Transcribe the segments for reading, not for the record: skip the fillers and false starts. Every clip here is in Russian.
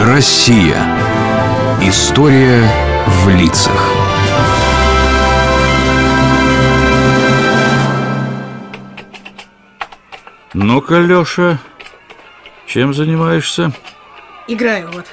Россия. История в лицах. Ну-ка, Леша, чем занимаешься? Играю вот.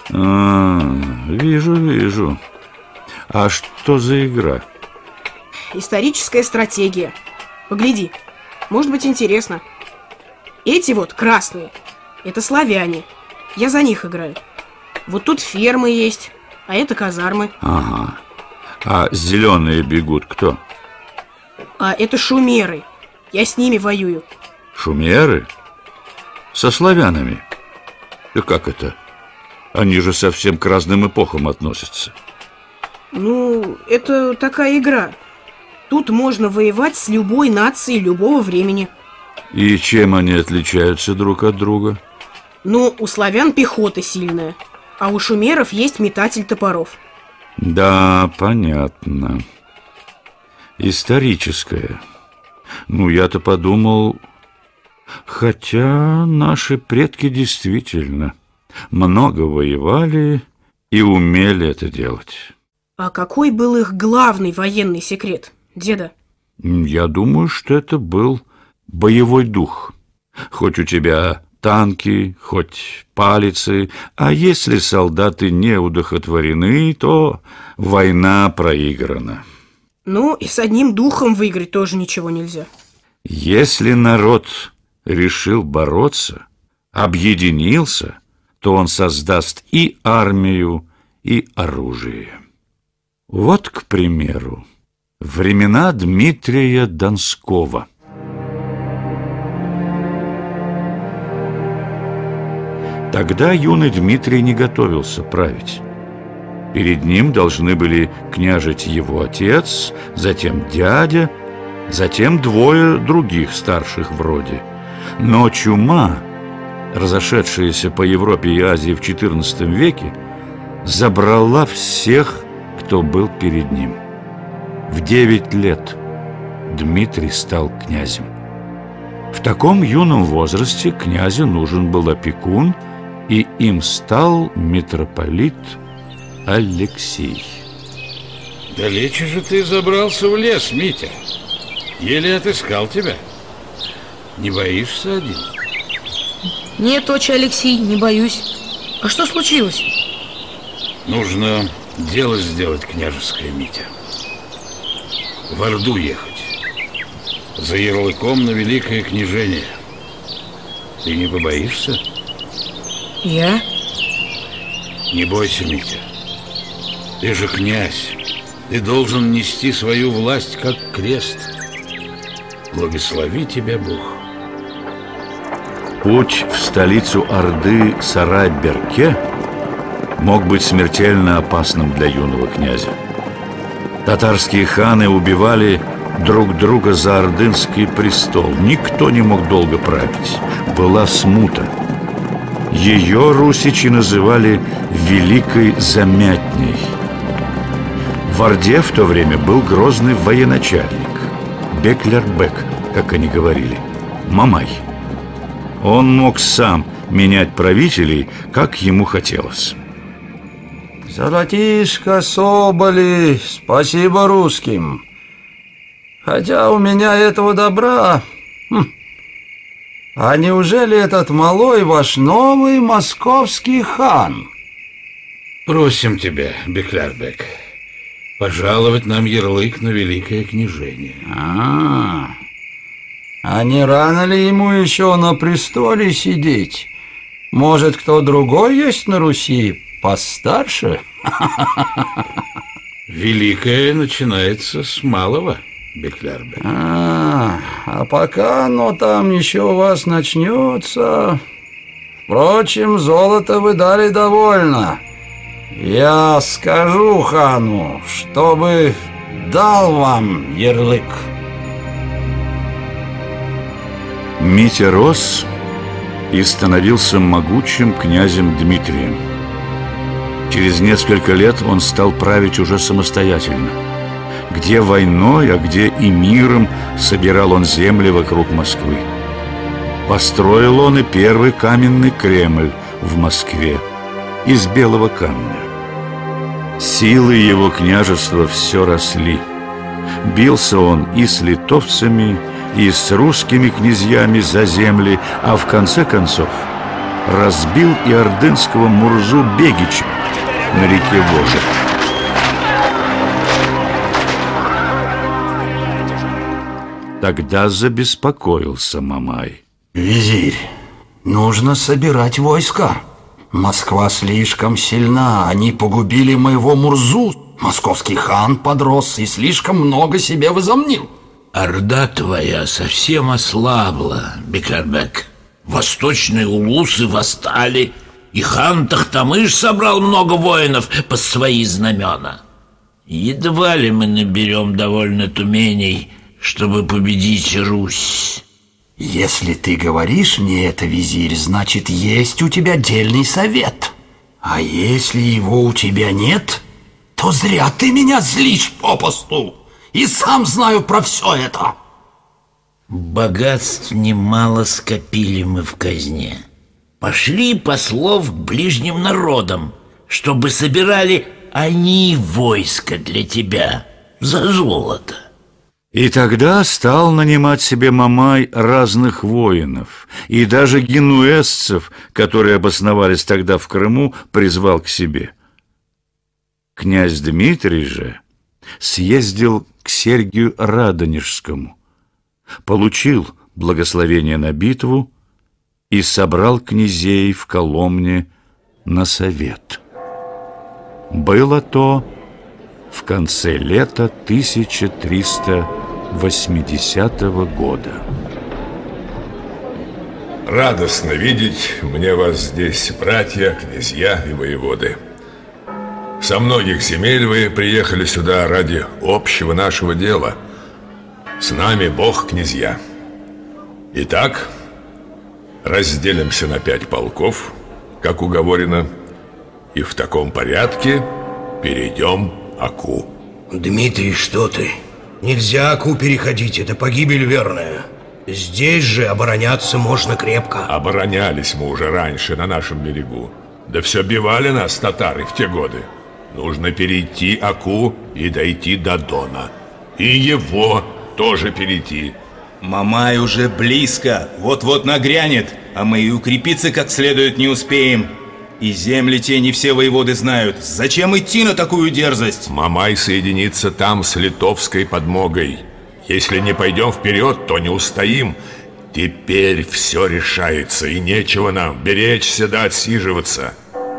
Вижу. А что за игра? Историческая стратегия. Погляди, может быть интересно. Эти вот красные, это славяне. Я за них играю. Вот тут фермы есть, а это казармы. Ага. А зеленые бегут кто? А это шумеры. Я с ними воюю. Шумеры? Со славянами? И как это? Они же совсем к разным эпохам относятся. Ну, это такая игра. Тут можно воевать с любой нацией любого времени. И чем они отличаются друг от друга? Ну, у славян пехота сильная, а у шумеров есть метатель топоров. Да, понятно. Историческое. Ну, я-то подумал... Хотя наши предки действительно много воевали и умели это делать. А какой был их главный военный секрет, деда? Я думаю, что это был боевой дух. Хоть у тебя танки, хоть палицы, а если солдаты не удохотворены, то война проиграна. Ну, и с одним духом выиграть тоже ничего нельзя. Если народ решил бороться, объединился, то он создаст и армию, и оружие. Вот, к примеру, времена Дмитрия Донского. Тогда юный Дмитрий не готовился править. Перед ним должны были княжить его отец, затем дядя, затем двое других старших вроде. Но чума, разошедшаяся по Европе и Азии в XIV веке, забрала всех, кто был перед ним. В 9 лет Дмитрий стал князем. В таком юном возрасте князю нужен был опекун, и им стал митрополит Алексей. Далече же ты забрался в лес, Митя. Еле отыскал тебя. Не боишься один? Нет, отче Алексей, не боюсь. А что случилось? Нужно дело сделать княжеское, Митя. В Орду ехать. За ярлыком на великое княжение. Ты не побоишься? Я? Не бойся, Митя. Ты же князь. Ты должен нести свою власть как крест. Благослови тебя Бог. Путь в столицу Орды Сарай-Берке мог быть смертельно опасным для юного князя. Татарские ханы убивали друг друга за ордынский престол. Никто не мог долго править. Была смута. Ее русичи называли Великой Замятней. В Орде в то время был грозный военачальник Беклербек, как они говорили, Мамай. Он мог сам менять правителей, как ему хотелось. Золотишко, соболи, спасибо русским. Хотя у меня этого добра... А неужели этот малой ваш новый московский хан? Просим тебя, Беклербек, пожаловать нам ярлык на великое княжение. А не рано ли ему еще на престоле сидеть? Может, кто другой есть на Руси постарше? Великое начинается с малого, Беклербек. А пока оно там еще у вас начнется... Впрочем, золото вы дали довольно. Я скажу хану, чтобы дал вам ярлык. Митя рос и становился могучим князем Дмитрием. Через несколько лет он стал править уже самостоятельно. Где войной, а где и миром собирал он земли вокруг Москвы. Построил он и первый каменный Кремль в Москве из белого камня. Силы его княжества все росли. Бился он и с литовцами, и с русскими князьями за земли, а в конце концов разбил и ордынского Мурзу Бегича на реке Воже. Тогда забеспокоился Мамай. Визирь, нужно собирать войска. Москва слишком сильна, они погубили моего Мурзу. Московский хан подрос и слишком много себе возомнил. Орда твоя совсем ослабла, Бекарбек. Восточные улусы восстали, и хан Тахтамыш собрал много воинов под свои знамена. Едва ли мы наберем довольно тумений, чтобы победить Русь. Если ты говоришь мне это, визирь, значит, есть у тебя дельный совет. А если его у тебя нет, то зря ты меня злишь попусту. И сам знаю про все это. Богатств немало скопили мы в казне. Пошли послов к ближним народам, чтобы собирали они войско для тебя за золото. И тогда стал нанимать себе Мамай разных воинов, и даже генуэзцев, которые обосновались тогда в Крыму, призвал к себе. Князь Дмитрий же съездил к Сергию Радонежскому, получил благословение на битву и собрал князей в Коломне на совет. Было то в конце лета 1380 года. Радостно видеть мне вас здесь, братья, князья и воеводы. Со многих земель вы приехали сюда ради общего нашего дела. С нами Бог, князья. Итак, разделимся на 5 полков, как уговорено, и в таком порядке перейдем Аку. Дмитрий, что ты? Нельзя Аку переходить, это погибель верная. Здесь же обороняться можно крепко. Оборонялись мы уже раньше на нашем берегу. Да все бивали нас татары в те годы. Нужно перейти Аку и дойти до Дона. И его тоже перейти. Мамай уже близко, вот-вот нагрянет, а мы и укрепиться как следует не успеем. И земли те не все воеводы знают. Зачем идти на такую дерзость? Мамай соединится там с литовской подмогой. Если не пойдем вперед, то не устоим. Теперь все решается, и нечего нам беречься да отсиживаться.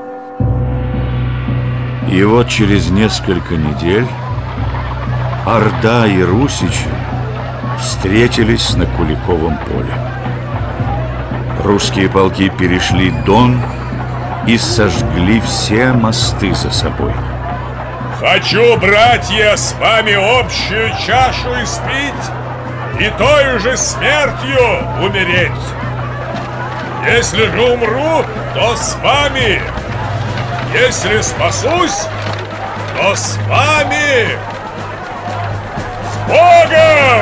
И вот через несколько недель Орда и русичи встретились на Куликовом поле. Русские полки перешли Дон и сожгли все мосты за собой. Хочу, братья, с вами общую чашу испить и той же смертью умереть. Если же умру, то с вами. Если спасусь, то с вами. С Богом!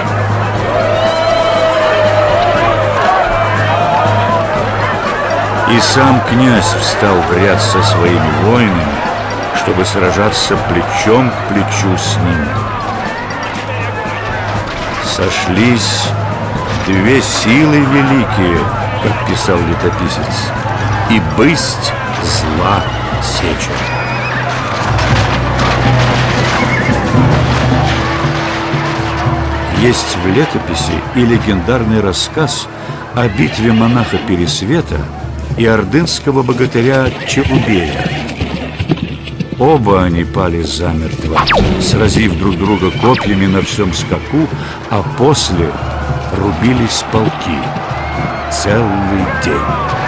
И сам князь встал в ряд со своими воинами, чтобы сражаться плечом к плечу с ними. Сошлись 2 силы великие, как писал летописец, и бысть зла сеча. Есть в летописи и легендарный рассказ о битве монаха Пересвета и ордынского богатыря Челубея. Оба они пали замертво, сразив друг друга копьями на всем скаку, а после рубились полки целый день.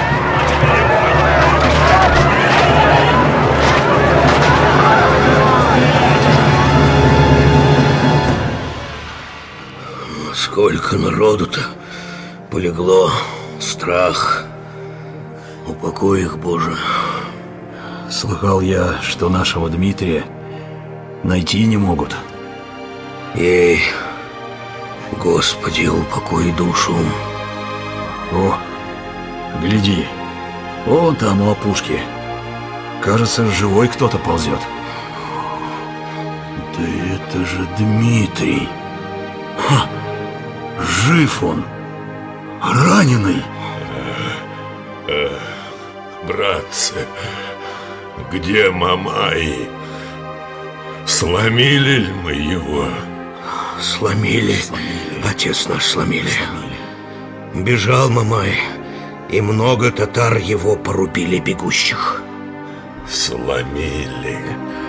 Сколько народу-то полегло, страх. Упокой их, Боже. Слыхал я, что нашего Дмитрия найти не могут. Ей, Господи, упокой душу. О, гляди, вон там у опушки Кажется, живой кто-то ползет. Да это же Дмитрий. Ха! Жив он. Раненый. Братцы, где Мамай? Сломили ли мы его? Сломили. Отец наш сломили. Бежал Мамай, и много татар его порубили бегущих. Сломили.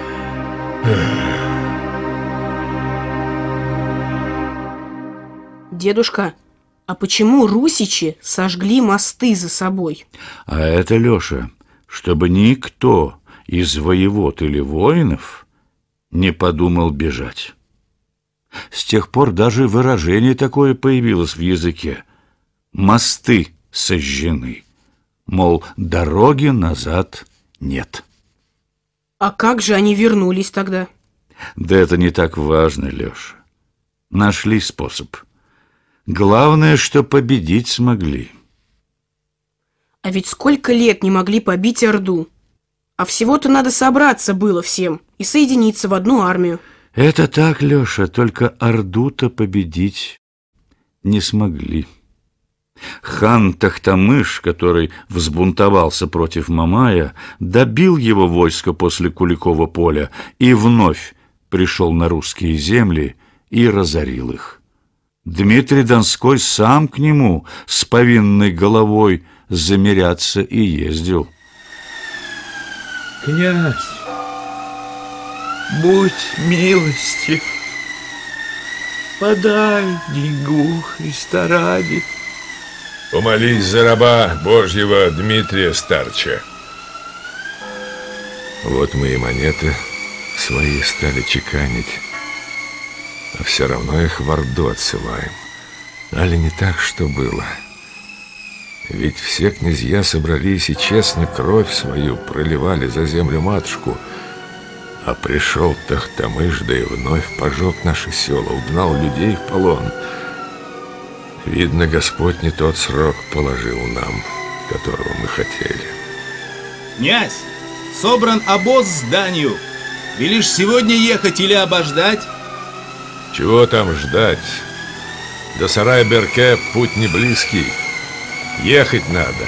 Дедушка, а почему русичи сожгли мосты за собой? А это, Леша, чтобы никто из воевод или воинов не подумал бежать. С тех пор даже выражение такое появилось в языке. Мосты сожжены. Мол, дороги назад нет. А как же они вернулись тогда? Да это не так важно, Леша. Нашли способ. Главное, что победить смогли. А ведь сколько лет не могли побить Орду? А всего-то надо собраться было всем и соединиться в одну армию. Это так, Леша, только Орду-то победить не смогли. Хан Тохтамыш, который взбунтовался против Мамая, добил его войско после Куликова поля и вновь пришел на русские земли и разорил их. Дмитрий Донской сам к нему с повинной головой замиряться и ездил. Князь, будь милостив, подай деньгу Христа ради. Помолись за раба Божьего Дмитрия Старча. Вот мы и монеты свои стали чеканить, а все равно их в Орду отсылаем. Али не так, что было? Ведь все князья собрались и честно кровь свою проливали за землю-матушку, а пришел Тохтамыш, да и вновь пожег наши села, угнал людей в полон. Видно, Господь не тот срок положил нам, которого мы хотели. Князь, собран обоз к зданию. Велишь сегодня ехать или обождать? Чего там ждать? До Сарай-Берке путь не близкий. Ехать надо.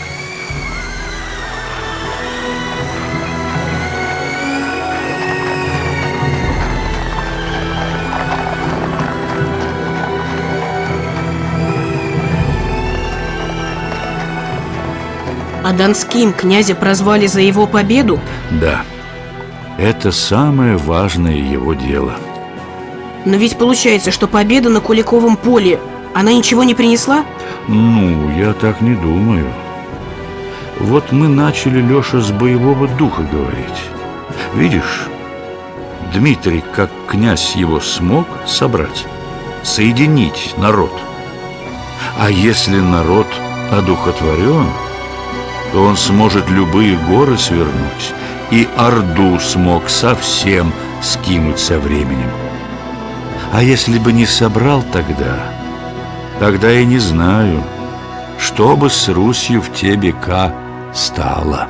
А Донским князя прозвали за его победу? Да, это самое важное его дело. Но ведь получается, что победа на Куликовом поле, она ничего не принесла? Ну, я так не думаю. Вот мы начали, Леша, с боевого духа говорить. Видишь, Дмитрий, как князь, его смог собрать, соединить народ. А если народ одухотворен, то он сможет любые горы свернуть, и Орду смог совсем скинуть со временем. А если бы не собрал тогда я не знаю, что бы с Русью в те века стало.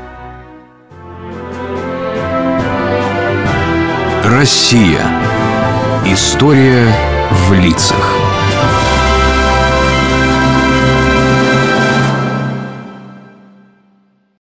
Россия. История в лицах.